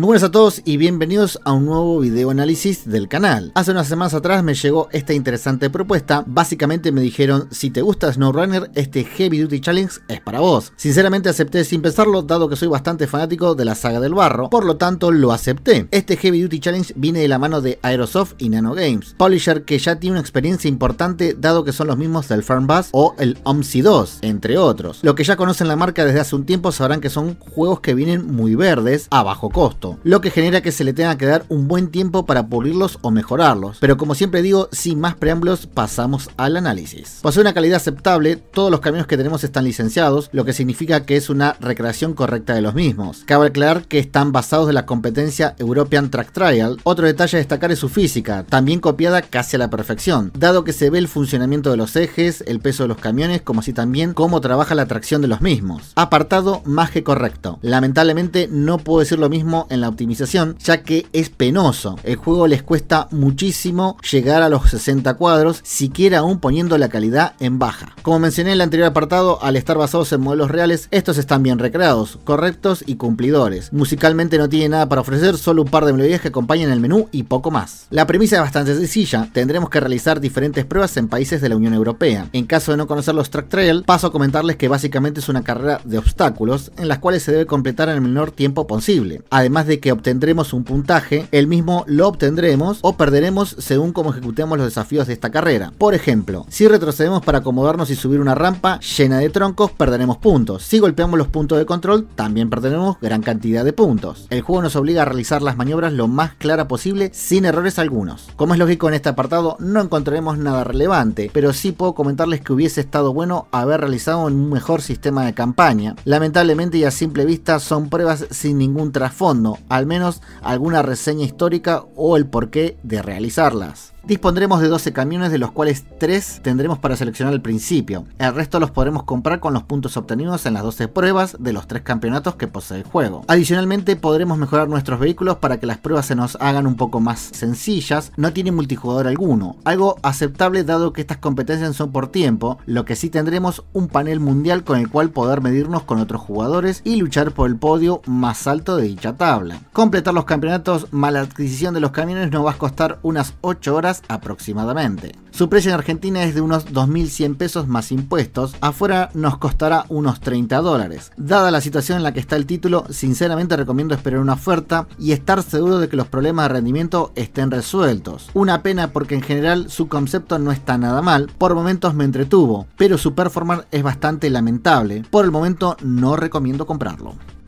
Muy buenas a todos y bienvenidos a un nuevo video análisis del canal. Hace unas semanas atrás me llegó esta interesante propuesta. Básicamente me dijeron: si te gusta SnowRunner, este Heavy Duty Challenge es para vos. Sinceramente acepté sin pensarlo, dado que soy bastante fanático de la saga del barro, por lo tanto lo acepté. Este Heavy Duty Challenge viene de la mano de Aerosoft y Nanogames, publisher que ya tiene una experiencia importante, dado que son los mismos del Fernbus o el OMSI 2, entre otros. Los que ya conocen la marca desde hace un tiempo sabrán que son juegos que vienen muy verdes, a bajo costo, lo que genera que se le tenga que dar un buen tiempo para pulirlos o mejorarlos. Pero como siempre digo, sin más preámbulos, pasamos al análisis. Posee una calidad aceptable, todos los camiones que tenemos están licenciados, lo que significa que es una recreación correcta de los mismos. Cabe aclarar que están basados de la competencia European Track Trial. Otro detalle a destacar es su física, también copiada casi a la perfección, dado que se ve el funcionamiento de los ejes, el peso de los camiones, como así también cómo trabaja la tracción de los mismos. Apartado más que correcto. Lamentablemente no puedo decir lo mismo en la optimización, ya que es penoso. El juego les cuesta muchísimo llegar a los 60 cuadros, siquiera aún poniendo la calidad en baja. Como mencioné en el anterior apartado, al estar basados en modelos reales, estos están bien recreados, correctos y cumplidores. Musicalmente no tiene nada para ofrecer, solo un par de melodías que acompañan el menú y poco más. La premisa es bastante sencilla: tendremos que realizar diferentes pruebas en países de la Unión Europea. En caso de no conocer los Track Trial, paso a comentarles que básicamente es una carrera de obstáculos en las cuales se debe completar en el menor tiempo posible. Además de que obtendremos un puntaje, el mismo lo obtendremos o perderemos según cómo ejecutemos los desafíos de esta carrera. Por ejemplo, si retrocedemos para acomodarnos y subir una rampa llena de troncos, perderemos puntos. Si golpeamos los puntos de control, también perderemos gran cantidad de puntos. El juego nos obliga a realizar las maniobras lo más clara posible, sin errores algunos. Como es lógico, en este apartado no encontraremos nada relevante, pero sí puedo comentarles que hubiese estado bueno haber realizado un mejor sistema de campaña. Lamentablemente y a simple vista son pruebas sin ningún trasfondo, al menos alguna reseña histórica o el porqué de realizarlas. Dispondremos de 12 camiones, de los cuales 3 tendremos para seleccionar al principio. El resto los podremos comprar con los puntos obtenidos en las 12 pruebas de los 3 campeonatos que posee el juego. Adicionalmente podremos mejorar nuestros vehículos para que las pruebas se nos hagan un poco más sencillas. No tiene multijugador alguno, algo aceptable dado que estas competencias son por tiempo. Lo que sí tendremos un panel mundial con el cual poder medirnos con otros jugadores y luchar por el podio más alto de dicha tabla. Completar los campeonatos más la adquisición de los camiones nos va a costar unas 8 horas aproximadamente. Su precio en Argentina es de unos 2.100 pesos más impuestos. Afuera nos costará unos 30 dólares. Dada la situación en la que está el título, sinceramente recomiendo esperar una oferta y estar seguro de que los problemas de rendimiento estén resueltos. Una pena porque en general su concepto no está nada mal, por momentos me entretuvo, pero su performance es bastante lamentable. Por el momento no recomiendo comprarlo.